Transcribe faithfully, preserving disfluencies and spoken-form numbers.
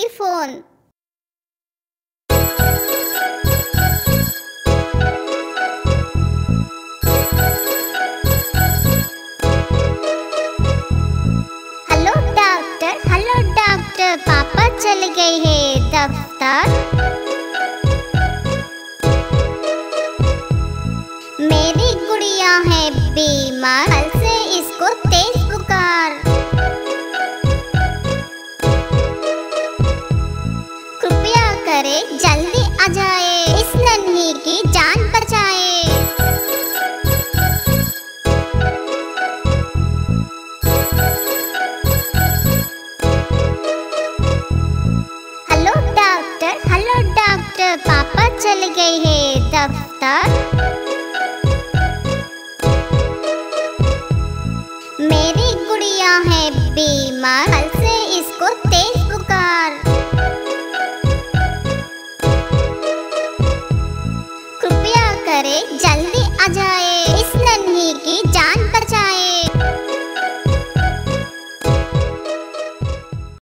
नकली फोन। Hello doctor, hello doctor, पापा चले गए हैं दफ्तर। मेरी गुड़िया है बीमार, कल से इसको तेज बुखार। कृपया करे जल्दी आ जाए, इस नन्ही की जान बचाए। हेलो डॉक्टर, हेलो डॉक्टर, पापा चले गए हैं दफ्तर। मेरी गुड़िया है बीमार, कल से इसको तेज बुखार। कृपया करे जल्दी आ जाए, इस नन्ही की जान बचाए।